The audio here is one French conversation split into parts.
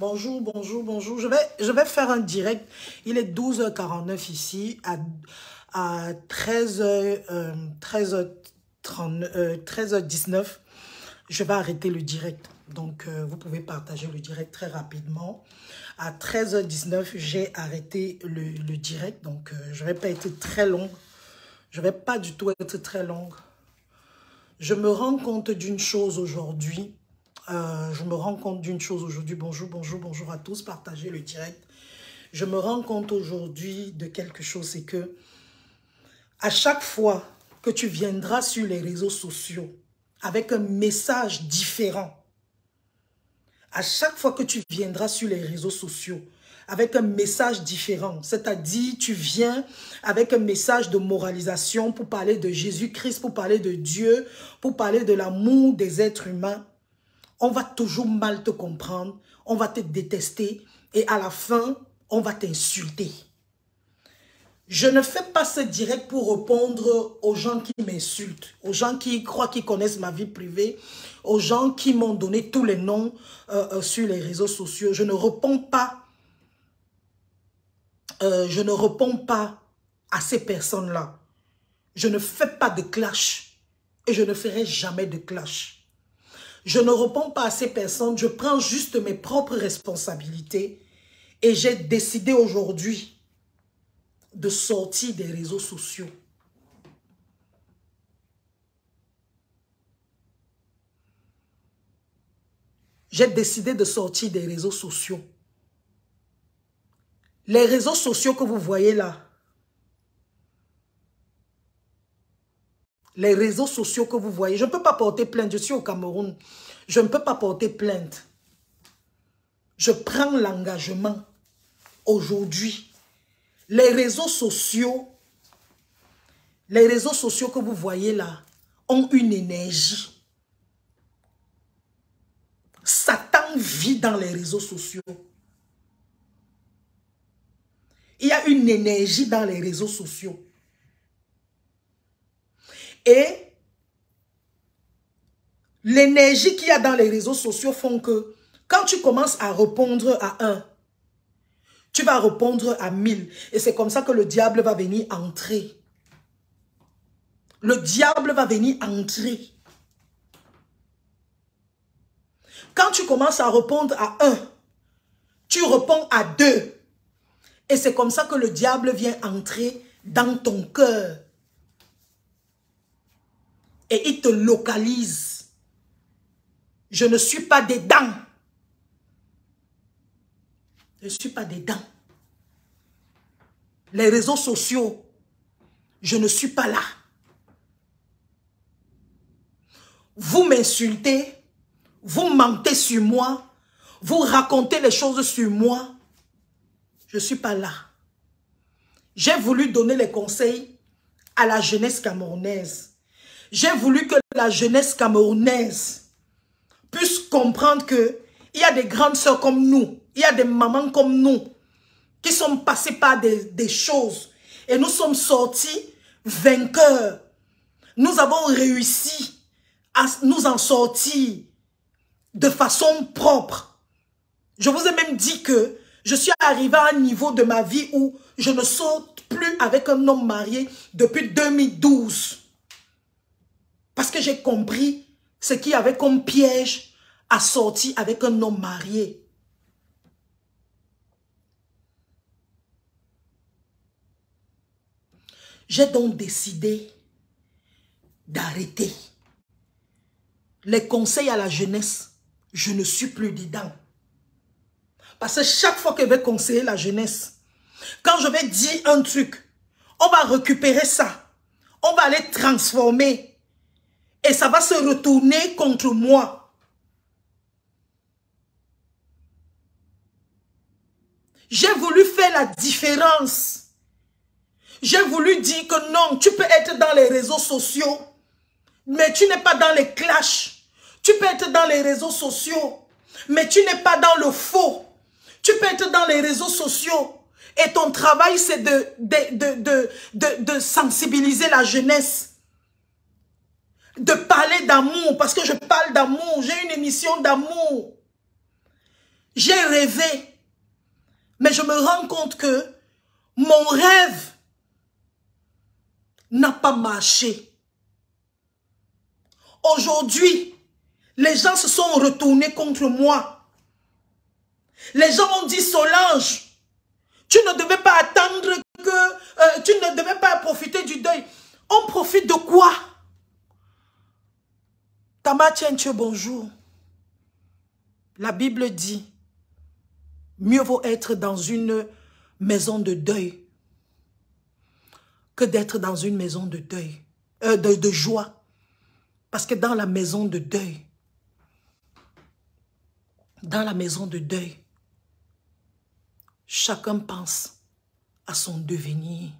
Bonjour, bonjour, bonjour. Je vais faire un direct. Il est 12h49 ici, à 13h19. Je vais arrêter le direct. Donc, vous pouvez partager le direct très rapidement. À 13h19, j'ai arrêté le direct. Donc, je ne vais pas être très longue. Je ne vais pas du tout être très longue. Je me rends compte d'une chose aujourd'hui. Bonjour, bonjour, bonjour à tous. Partagez le direct. Je me rends compte aujourd'hui de quelque chose. C'est que à chaque fois que tu viendras sur les réseaux sociaux avec un message différent, à chaque fois que tu viendras sur les réseaux sociaux avec un message différent, c'est-à-dire tu viens avec un message de moralisation pour parler de Jésus-Christ, pour parler de Dieu, pour parler de l'amour des êtres humains, on va toujours mal te comprendre, on va te détester et à la fin, on va t'insulter. Je ne fais pas ce direct pour répondre aux gens qui m'insultent, aux gens qui croient qu'ils connaissent ma vie privée, aux gens qui m'ont donné tous les noms sur les réseaux sociaux. Je ne réponds pas à ces personnes-là. Je ne fais pas de clash et je ne ferai jamais de clash. Je ne réponds pas à ces personnes, je prends juste mes propres responsabilités et j'ai décidé aujourd'hui de sortir des réseaux sociaux. J'ai décidé de sortir des réseaux sociaux. Les réseaux sociaux que vous voyez là, les réseaux sociaux que vous voyez, je ne peux pas porter plainte, je suis au Cameroun, je ne peux pas porter plainte. Je prends l'engagement aujourd'hui. Les réseaux sociaux que vous voyez là ont une énergie. Satan vit dans les réseaux sociaux. Il y a une énergie dans les réseaux sociaux. Et l'énergie qu'il y a dans les réseaux sociaux font que quand tu commences à répondre à un, tu vas répondre à 1000. Et c'est comme ça que le diable va venir entrer. Le diable va venir entrer. Quand tu commences à répondre à 1, tu réponds à 2. Et c'est comme ça que le diable vient entrer dans ton cœur. Et il te localise. Je ne suis pas dedans. Je ne suis pas dedans. Les réseaux sociaux, je ne suis pas là. Vous m'insultez, vous mentez sur moi, vous racontez les choses sur moi. Je ne suis pas là. J'ai voulu donner les conseils à la jeunesse camerounaise. J'ai voulu que la jeunesse camerounaise puisse comprendre qu'il y a des grandes sœurs comme nous, il y a des mamans comme nous, qui sont passées par des choses. Et nous sommes sortis vainqueurs. Nous avons réussi à nous en sortir de façon propre. Je vous ai même dit que je suis arrivé à un niveau de ma vie où je ne saute plus avec un homme marié depuis 2012. Parce que j'ai compris ce qu'il y avait comme piège à sortir avec un homme marié. J'ai donc décidé d'arrêter. Les conseils à la jeunesse, je ne suis plus dedans. Parce que chaque fois que je vais conseiller la jeunesse, quand je vais dire un truc, on va récupérer ça. On va aller transformer. Et ça va se retourner contre moi. J'ai voulu faire la différence. J'ai voulu dire que non, tu peux être dans les réseaux sociaux, mais tu n'es pas dans les clashs. Tu peux être dans les réseaux sociaux, mais tu n'es pas dans le faux. Tu peux être dans les réseaux sociaux et ton travail c'est de sensibiliser la jeunesse. De parler d'amour, parce que je parle d'amour. J'ai une émission d'amour. J'ai rêvé. Mais je me rends compte que mon rêve n'a pas marché. Aujourd'hui, les gens se sont retournés contre moi. Les gens ont dit, Solange, tu ne devais pas attendre que... tu ne devais pas profiter du deuil. On profite de quoi? Tama Tchenche, bonjour. La Bible dit, mieux vaut être dans une maison de deuil que d'être dans une maison de deuil, de joie. Parce que dans la maison de deuil, chacun pense à son devenir.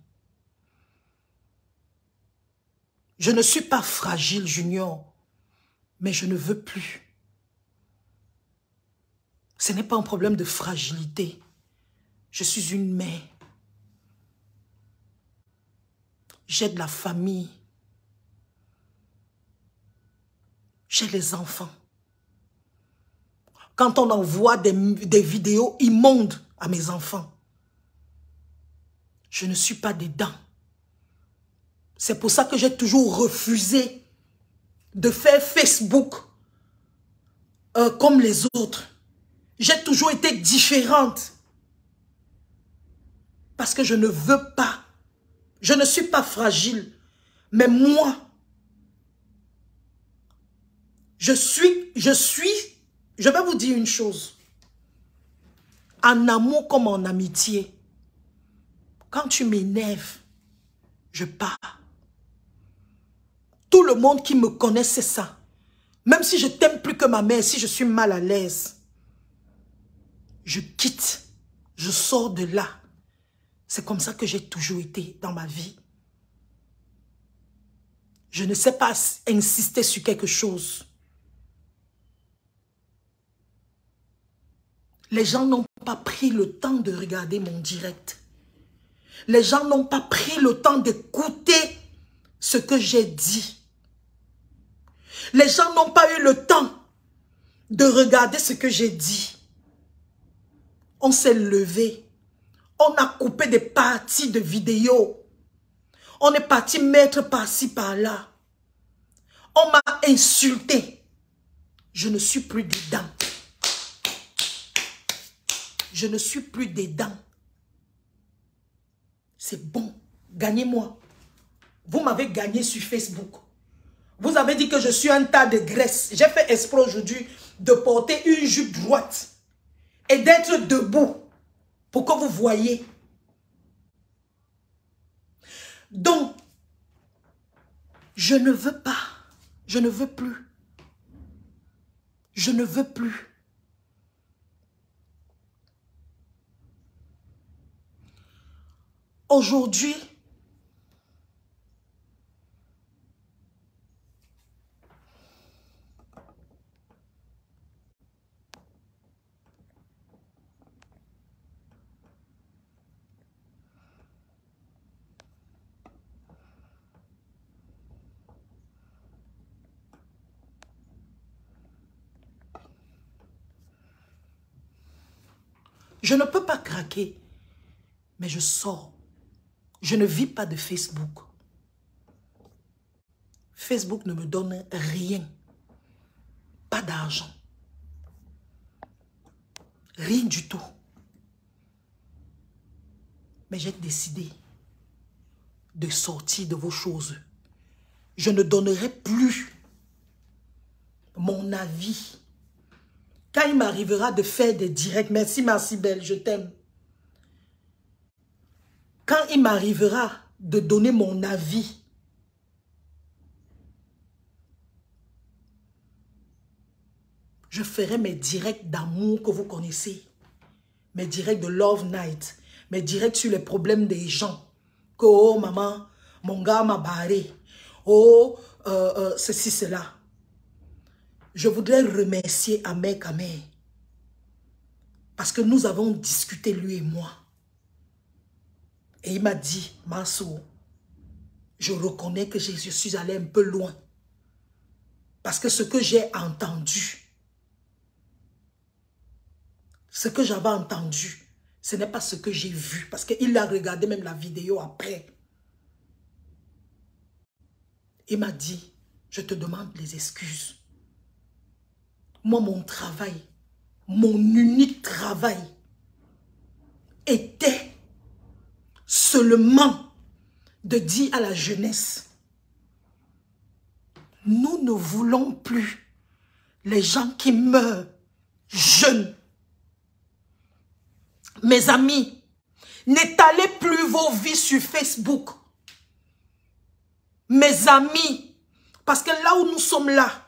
Je ne suis pas fragile, Junior, mais je ne veux plus. Ce n'est pas un problème de fragilité. Je suis une mère. J'ai de la famille. J'ai les enfants. Quand on envoie des vidéos immondes à mes enfants, je ne suis pas dedans. C'est pour ça que j'ai toujours refusé de faire Facebook comme les autres. J'ai toujours été différente. Parce que je ne veux pas. Je ne suis pas fragile. Mais moi, je vais vous dire une chose. En amour comme en amitié, quand tu m'énerves, je pars. Tout le monde qui me connaît, c'est ça. Même si je t'aime plus que ma mère, si je suis mal à l'aise, je quitte, je sors de là. C'est comme ça que j'ai toujours été dans ma vie. Je ne sais pas insister sur quelque chose. Les gens n'ont pas pris le temps de regarder mon direct. Les gens n'ont pas pris le temps d'écouter ce que j'ai dit. Les gens n'ont pas eu le temps de regarder ce que j'ai dit. On s'est levé. On a coupé des parties de vidéos. On est parti mettre par-ci, par-là. On m'a insulté. Je ne suis plus dedans. Je ne suis plus dedans. C'est bon. Gagnez-moi. Vous m'avez gagné sur Facebook. Vous avez dit que je suis un tas de graisse. J'ai fait exprès aujourd'hui de porter une jupe droite et d'être debout pour que vous voyez. Donc, je ne veux pas. Je ne veux plus. Je ne veux plus. Aujourd'hui, je ne peux pas craquer, mais je sors. Je ne vis pas de Facebook. Facebook ne me donne rien. Pas d'argent. Rien du tout. Mais j'ai décidé de sortir de vos choses. Je ne donnerai plus mon avis. Quand il m'arrivera de faire des directs, merci Marcibelle, je t'aime. Quand il m'arrivera de donner mon avis, je ferai mes directs d'amour que vous connaissez. Mes directs de Love Night. Mes directs sur les problèmes des gens. Que, oh maman, mon gars m'a barré. Oh, ceci, cela. Je voudrais remercier Ahmed Kamer. Parce que nous avons discuté, lui et moi. Et il m'a dit, Mansour, je reconnais que je suis allé un peu loin. Parce que ce que j'ai entendu, Ce que j'avais entendu, ce n'est pas ce que j'ai vu. Parce qu'il a regardé même la vidéo après. Il m'a dit, je te demande les excuses. Moi, mon travail, mon unique travail était seulement de dire à la jeunesse, nous ne voulons plus les gens qui meurent jeunes. Mes amis, n'étalez plus vos vies sur Facebook. Mes amis, parce que là où nous sommes là,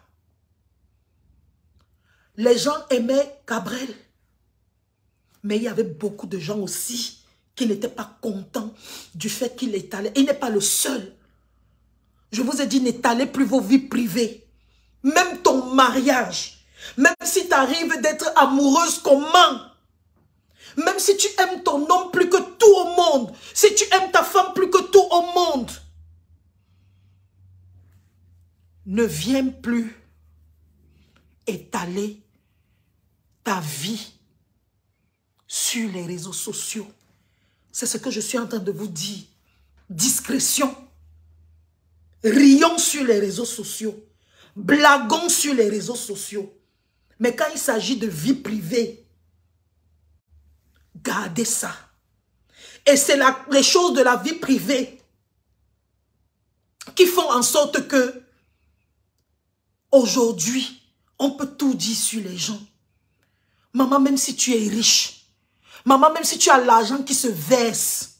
les gens aimaient Cabrel. Mais il y avait beaucoup de gens aussi qui n'étaient pas contents du fait qu'il étalait. Il n'est pas le seul. Je vous ai dit, n'étalez plus vos vies privées. Même ton mariage. Même si tu arrives d'être amoureuse comment? Même si tu aimes ton homme plus que tout au monde. Si tu aimes ta femme plus que tout au monde. Ne viens plus étaler ta vie sur les réseaux sociaux. C'est ce que je suis en train de vous dire. Discrétion. Rions sur les réseaux sociaux. Blaguons sur les réseaux sociaux. Mais quand il s'agit de vie privée, gardez ça. Et c'est les choses de la vie privée qui font en sorte que aujourd'hui, on peut tout dire sur les gens. Maman, même si tu es riche, maman, même si tu as l'argent qui se verse,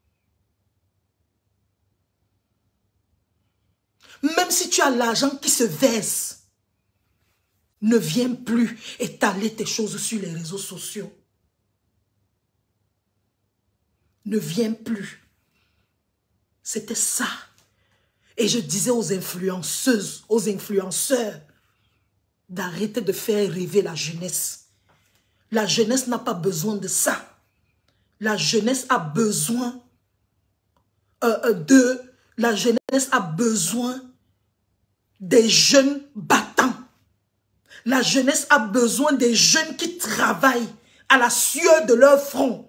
même si tu as l'argent qui se verse, ne viens plus étaler tes choses sur les réseaux sociaux. Ne viens plus. C'était ça. Et je disais aux influenceuses, aux influenceurs, d'arrêter de faire rêver la jeunesse. La jeunesse n'a pas besoin de ça. La jeunesse a besoin la jeunesse a besoin des jeunes battants. La jeunesse a besoin des jeunes qui travaillent à la sueur de leur front.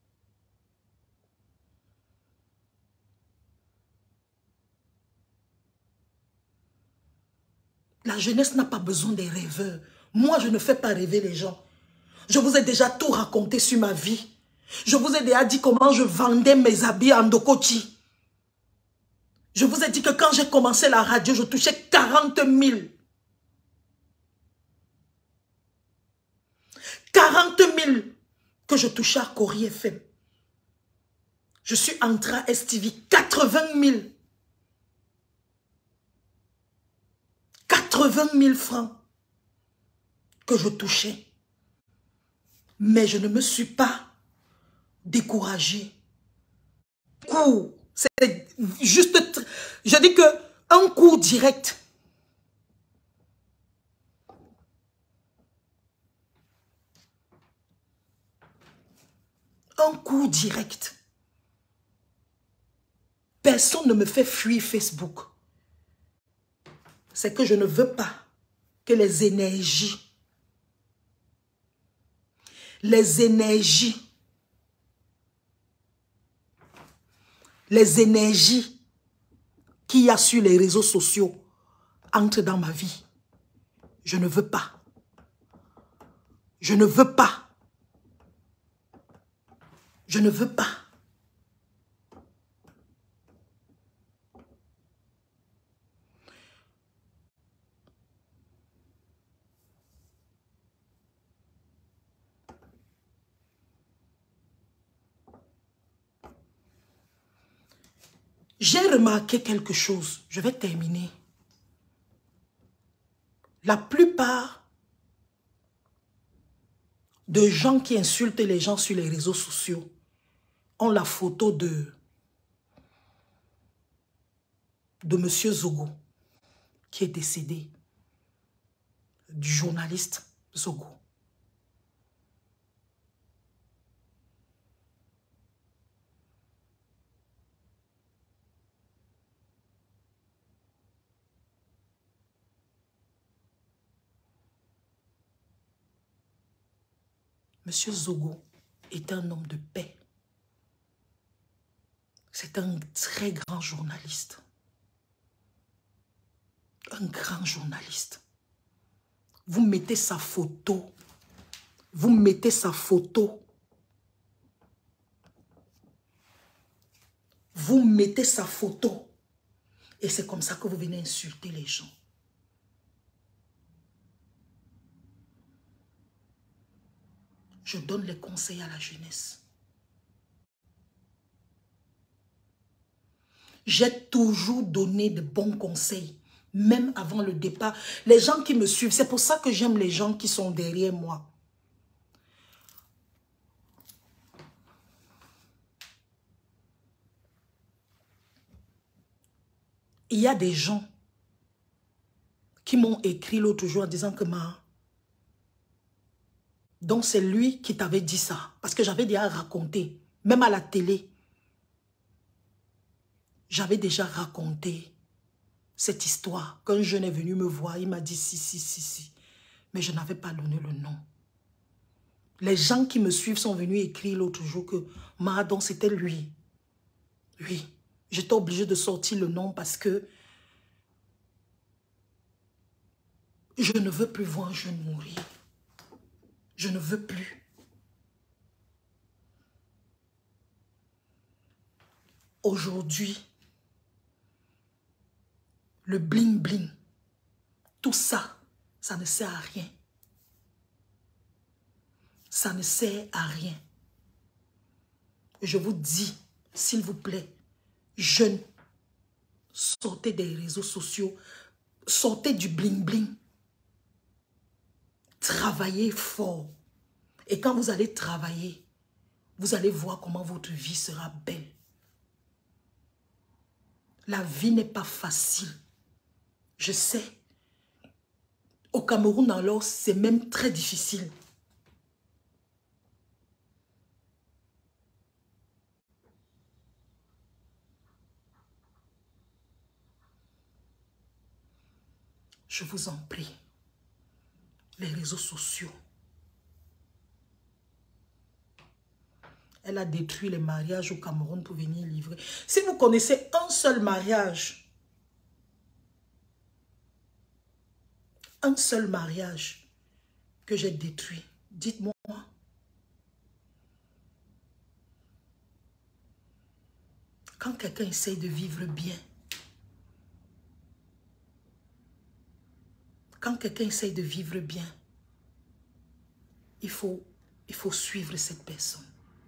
La jeunesse n'a pas besoin des rêveurs. Moi, je ne fais pas rêver les gens. Je vous ai déjà tout raconté sur ma vie. Je vous ai déjà dit comment je vendais mes habits en Ndokoti. Je vous ai dit que quand j'ai commencé la radio, je touchais 40 000. 40 000 que je touchais à Corrie FM. Je suis entrée à STV, 80 000. 80 000 francs que je touchais. Mais je ne me suis pas découragée. C'est juste, je dis que un coup direct. Un coup direct. Personne ne me fait fuir Facebook. C'est que je ne veux pas que les énergies qu'il y a sur les réseaux sociaux entrent dans ma vie. Je ne veux pas. Je ne veux pas. Je ne veux pas. J'ai remarqué quelque chose. Je vais terminer. La plupart de gens qui insultent les gens sur les réseaux sociaux ont la photo de Monsieur Zogo, qui est décédé, du journaliste Zogo. Monsieur Zogo est un homme de paix. C'est un très grand journaliste. Un grand journaliste. Vous mettez sa photo. Vous mettez sa photo. Vous mettez sa photo. Et c'est comme ça que vous venez insulter les gens. Je donne les conseils à la jeunesse. J'ai toujours donné de bons conseils, même avant le départ. Les gens qui me suivent, c'est pour ça que j'aime les gens qui sont derrière moi. Il y a des gens qui m'ont écrit l'autre jour en disant que donc c'est lui qui t'avait dit ça. Parce que j'avais déjà raconté, même à la télé. J'avais déjà raconté cette histoire. Qu'un jeune est venu me voir, il m'a dit si. Mais je n'avais pas donné le nom. Les gens qui me suivent sont venus écrire l'autre jour que donc c'était lui. Oui. J'étais obligée de sortir le nom parce que je ne veux plus voir un jeune mourir. Je ne veux plus. Aujourd'hui, le bling-bling, tout ça, ça ne sert à rien. Ça ne sert à rien. Je vous dis, s'il vous plaît, jeunes, sortez des réseaux sociaux, sortez du bling-bling. Travaillez fort. Et quand vous allez travailler, vous allez voir comment votre vie sera belle. La vie n'est pas facile. Je sais. Au Cameroun, alors, c'est même très difficile. Je vous en prie. Les réseaux sociaux. Elle a détruit les mariages au Cameroun pour venir livrer. Si vous connaissez un seul mariage que j'ai détruit, dites-moi. Quand quelqu'un essaye de vivre bien, il faut suivre cette personne.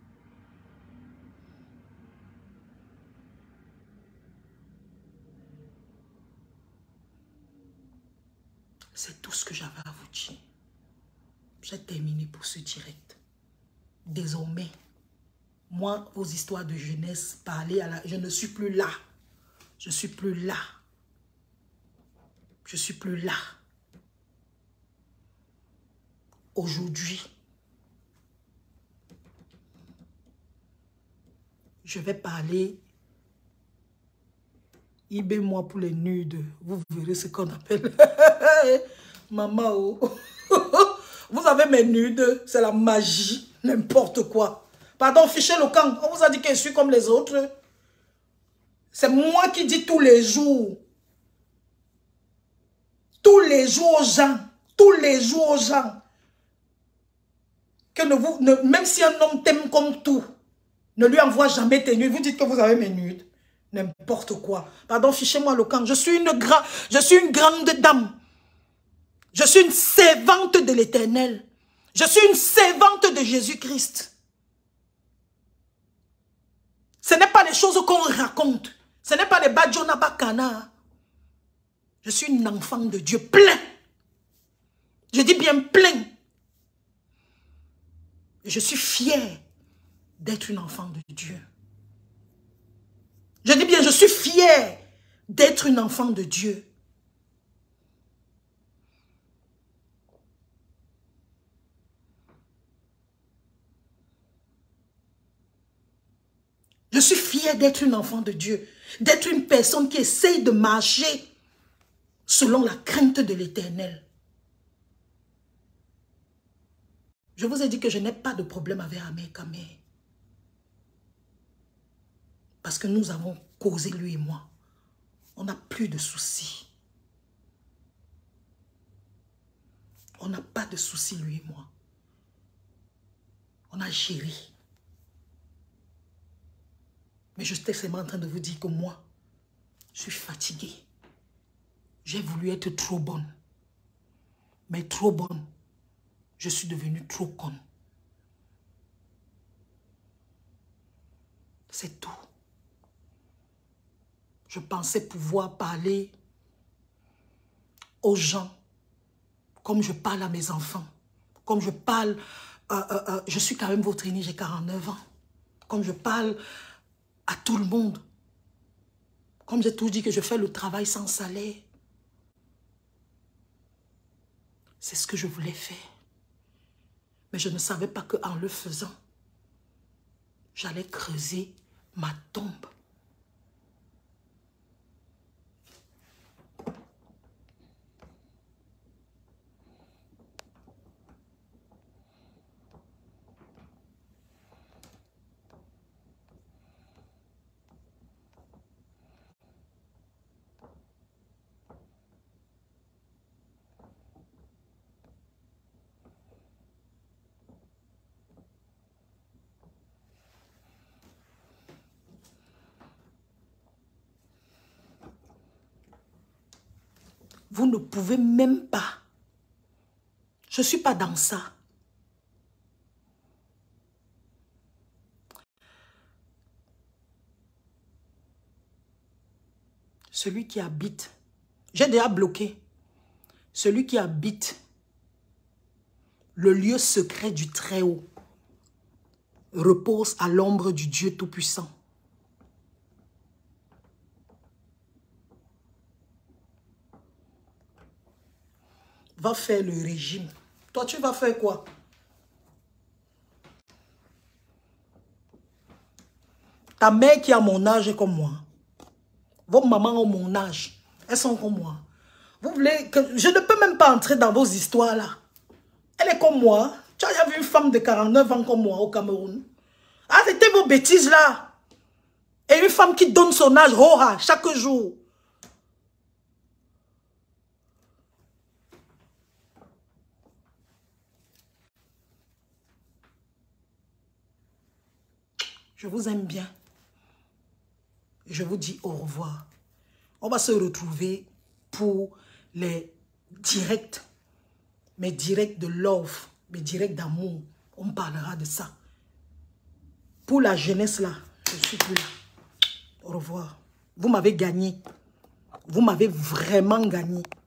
C'est tout ce que j'avais à vous dire. J'ai terminé pour ce direct. Désormais, moi, vos histoires de jeunesse, je ne suis plus là. Je suis plus là. Je suis plus là. Aujourd'hui, je vais parler moi pour les nudes. Vous verrez ce qu'on appelle. Maman, oh. Vous avez mes nudes, c'est la magie, n'importe quoi. Pardon, fichez le camp. On vous a dit que je suis comme les autres. C'est moi qui dis tous les jours. Tous les jours aux gens. Que même si un homme t'aime comme tout, ne lui envoie jamais tes nudes. Vous dites que vous avez mes nudes. N'importe quoi. Pardon, fichez-moi le camp. Je suis une grande dame. Je suis une servante de l'Éternel. Je suis une servante de Jésus-Christ. Ce n'est pas les choses qu'on raconte. Ce n'est pas les Badjona Bakana. Je suis une enfant de Dieu plein. Je dis bien plein. Je suis fière d'être une enfant de Dieu. Je dis bien, je suis fière d'être une enfant de Dieu. Je suis fière d'être une enfant de Dieu, d'être une personne qui essaye de marcher selon la crainte de l'Éternel. Je vous ai dit que je n'ai pas de problème avec Ahmed Kamé. Parce que nous avons causé, lui et moi. On n'a plus de soucis. On n'a pas de soucis, lui et moi. On a géré. Mais je suis seulement en train de vous dire que moi, je suis fatiguée. J'ai voulu être trop bonne. Mais trop bonne, je suis devenue trop conne. C'est tout. Je pensais pouvoir parler aux gens comme je parle à mes enfants. Comme je parle... je suis quand même votre aînée, j'ai 49 ans. Comme je parle à tout le monde. Comme j'ai toujours dit que je fais le travail sans salaire. C'est ce que je voulais faire. Mais je ne savais pas qu'en le faisant, j'allais creuser ma tombe. Vous ne pouvez même pas. Je ne suis pas dans ça. Celui qui habite, j'ai déjà bloqué, celui qui habite le lieu secret du Très-Haut repose à l'ombre du Dieu Tout-Puissant. Va faire le régime. Toi, tu vas faire quoi? Ta mère qui a mon âge est comme moi. Vos mamans ont mon âge. Elles sont comme moi. Vous voulez que... Je ne peux même pas entrer dans vos histoires là. Elle est comme moi. Tu as vu une femme de 49 ans comme moi au Cameroun. Arrêtez vos bêtises là. Et une femme qui donne son âge chaque jour. Je vous aime bien. Je vous dis au revoir. On va se retrouver pour les directs. Mes directs de love, mes directs d'amour. On parlera de ça. Pour la jeunesse là, je ne suis plus là. Au revoir. Vous m'avez gagné. Vous m'avez vraiment gagné.